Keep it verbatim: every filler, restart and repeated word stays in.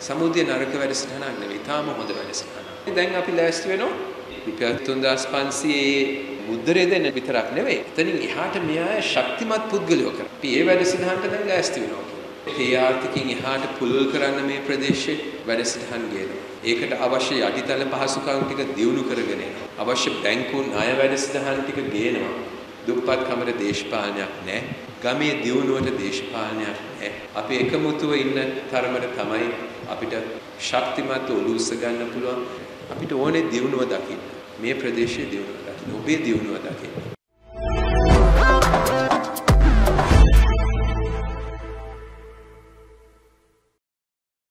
සමුදය නරක වැඩසටහනක් නෙවෙයි. තාම හොඳ වැඩසටහනක්. දැන් අපි ලෑස්ති වෙනවා රුපියල් තුන්දාස් පන්සීයේ මුද්දරේ දෙන්න විතරක් නෙවෙයි. එතනින් එහාට මෙහා ශක්තිමත් පුද්ගලයෝ කරා. අපි ඒ වැඩසටහනට දැන් ලෑස්ති වෙනවා. ඒ ආර්ථිකයෙන් එහාට පුළුල් කරන්න මේ ප්‍රදේශයේ වැඩසටහන් ගේනවා. ඒකට අවශ්‍ය යටිතල පහසුකම් ටික දියුණු කරගෙන යනවා. අවශ්‍ය බැංකු ණය වැඩසටහන් ටික ගේනවා. දුප්පත් කමර දේශපාලනයක් නැහැ. ගමේ දියුණුවට දේශපාලනයක් නැහැ. අපි එකමුතුව ඉන්න තරමට තමයි අපිට ශක්තිමත් ඔලුස්ස ගන්න පුළුවන්. අපිට ඕනේ දියුණුව දකින්න. මේ ප්‍රදේශයේ දියුණුව දකින්න. ඔබේ දියුණුව දකින්න.